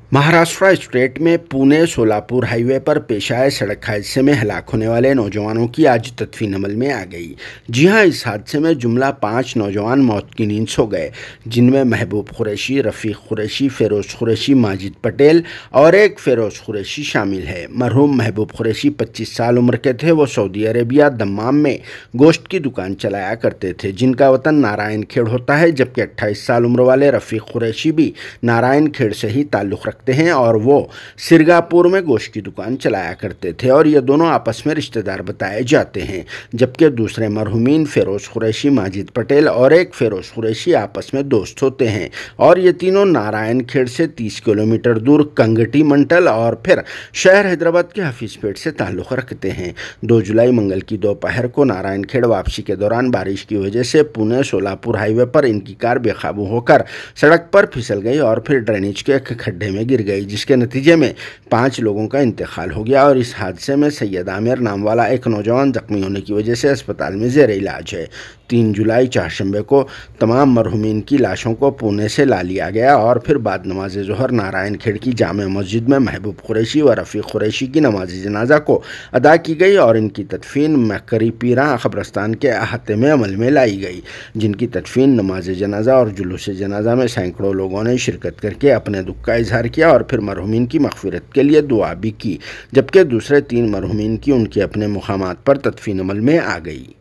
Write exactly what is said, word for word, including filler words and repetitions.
Maharashtra state में Pune Solapur highway पर पेश आए सड़क हादसे में हलाक होने वाले नौजवानों की आज तदफीन अमल में आ गई। जी हां, इस हादसे में जुमला पाँच नौजवान मौत की नींद सो गए, जिनमें महबूब कुरैशी, रफ़ीक कुरैशी, फ़िरोज़ कुरैशी, माजिद पटेल और एक फ़िरोज़ कुरैशी शामिल है। मरहूम महबूब कुरैशी पच्चीस साल उम्र के थे। वो सऊदी अरेबिया दम्माम में गोश्त की दुकान चलाया करते थे, जिनका वतन नारायण खेड़ होता है, जबकि अट्ठाईस साल उम्र वाले रफ़ीक कुरैशी भी नारायण खेड़ से ही ताल्लुक़ रखते हैं और वो सिरगापुर में गोश्त की दुकान चलाया करते थे और ये दोनों आपस में रिश्तेदार बताए जाते हैं। जबकि दूसरे मरहूमीन फ़िरोज़ कुरैशी, माजिद पटेल और एक फ़िरोज़ कुरैशी आपस में दोस्त होते हैं और ये तीनों नारायण खेड़ से तीस किलोमीटर दूर कंगटी मंडल और फिर शहर हैदराबाद के हफीज़पेट से ताल्लुक़ रखते हैं। दो जुलाई मंगल की दोपहर को नारायण खेड़ वापसी के दौरान बारिश की वजह से पुणे सोलापुर हाईवे पर इनकी कार बेकाबू होकर सड़क पर फिसल गई और फिर ड्रेनेज के एक खड्डे में गिर गई, जिसके नतीजे में पाँच लोगों का इंतकाल हो गया और इस हादसे में सैयद आमिर नाम वाला एक नौजवान जख्मी होने की वजह से अस्पताल में ज़ेर इलाज है। तीन जुलाई चारशंबे को तमाम मरहूमीन की लाशों को पुणे से ला लिया गया और फिर बाद नमाज ज़ोहर नारायण खेड़ की जामे मस्जिद में महबूब कुरैशी व रफ़ीक कुरैशी की नमाज जनाजा को अदा की गई और इनकी तदफीन मकरी पीरा कब्रस्तान के अहाते में अमल में लाई गई, जिनकी तदफीन नमाज जनाजा और जुलूस जनाजा में सैकड़ों लोगों ने शिरकत करके अपने दुख का इजहार किया और फिर मरहूमीन की मग़फ़िरत के लिए दुआ भी की, जबकि दूसरे तीन मरहूमीन की उनके अपने मुकामात पर तदफीन अमल में आ गई।